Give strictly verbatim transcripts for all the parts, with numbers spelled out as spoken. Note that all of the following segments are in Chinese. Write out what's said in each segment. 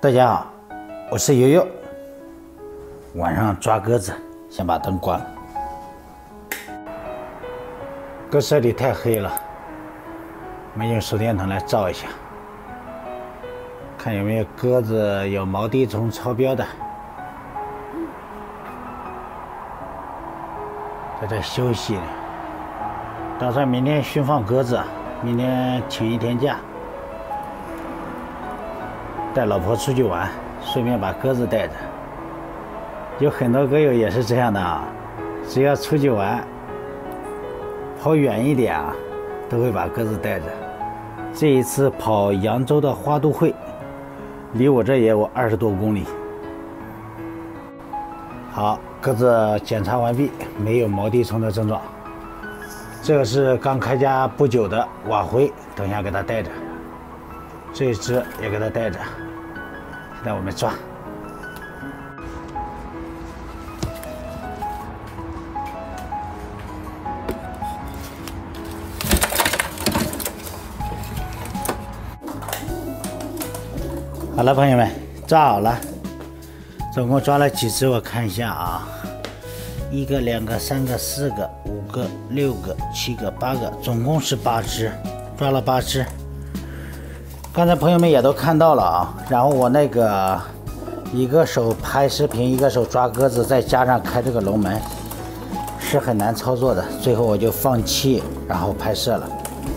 大家好，我是悠悠。晚上抓鸽子，先把灯关了。鸽舍里太黑了，我们用手电筒来照一下，看有没有鸽子有毛滴虫超标的。在这休息呢，打算明天驯放鸽子，明天请一天假。 带老婆出去玩，顺便把鸽子带着。有很多鸽友也是这样的啊，只要出去玩，跑远一点啊，都会把鸽子带着。这一次跑扬州的花都会，离我这也有二十多公里。好，鸽子检查完毕，没有毛滴虫的症状。这个是刚开家不久的瓦灰，等一下给它带着。 这一只也给它带着，现在我们抓。好了，朋友们，抓好了，总共抓了几只？我看一下啊，一个、两个、三个、四个、五个、六个、七个、八个，总共是八只，抓了八只。 刚才朋友们也都看到了啊，然后我那个一个手拍视频，一个手抓鸽子，再加上开这个笼门，是很难操作的。最后我就放弃，然后拍摄了。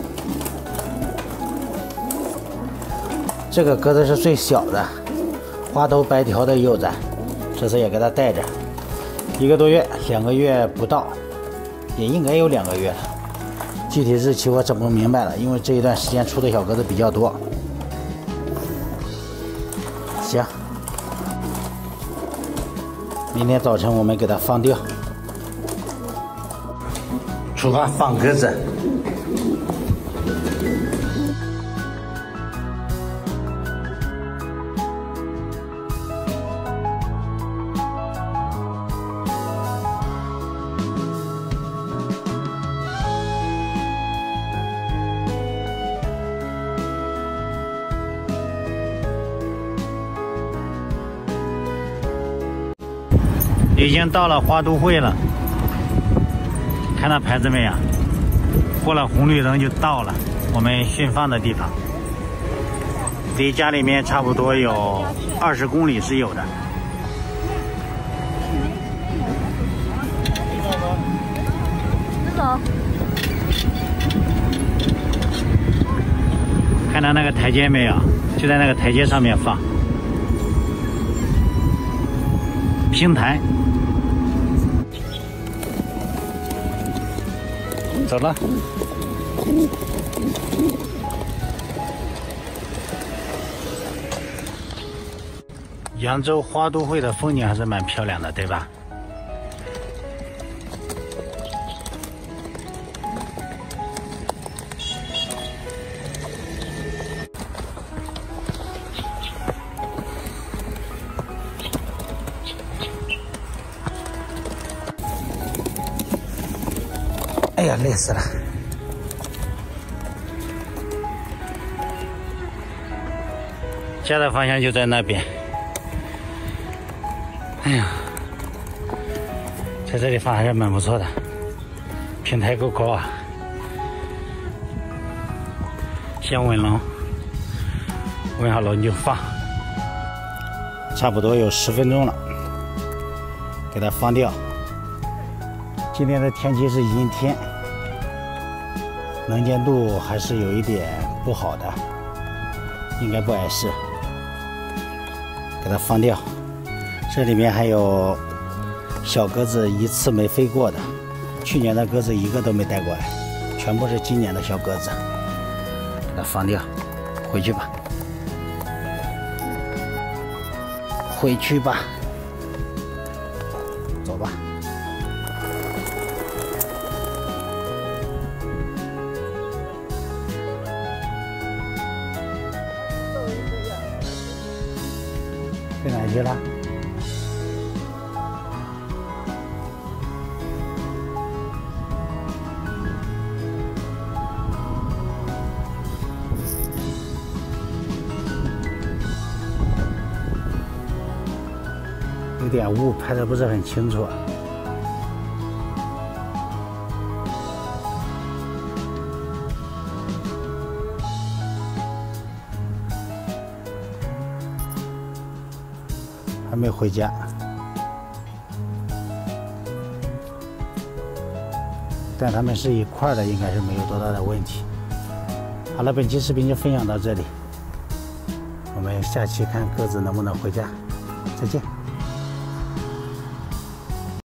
这个鸽子是最小的，花头白条的幼崽，这次也给它带着，一个多月，两个月不到，也应该有两个月了。具体日期我整不明白了，因为这一段时间出的小鸽子比较多。 行，明天早晨我们给它放掉，出发放鸽子。已经到了花都会了，看到牌子没有？过了红绿灯就到了我们驯放的地方，离家里面差不多有二十公里是有的。走。看到那个台阶没有？就在那个台阶上面放。平台。 走了。扬州花都会的风景还是蛮漂亮的，对吧？哎呀，累死了！家的方向就在那边。哎呀，在这里放还是蛮不错的，平台够高啊。先稳笼，稳好笼就放，差不多有十分钟了，给它放掉。 今天的天气是阴天，能见度还是有一点不好的，应该不碍事。给它放掉，这里面还有小鸽子一次没飞过的，去年的鸽子一个都没带过来，全部是今年的小鸽子。给它放掉，回去吧，回去吧，走吧。 去哪去了？ 有点雾，拍的不是很清楚。还没回家，但他们是一块的，应该是没有多大的问题。好了，本期视频就分享到这里，我们下期看鸽子能不能回家，再见。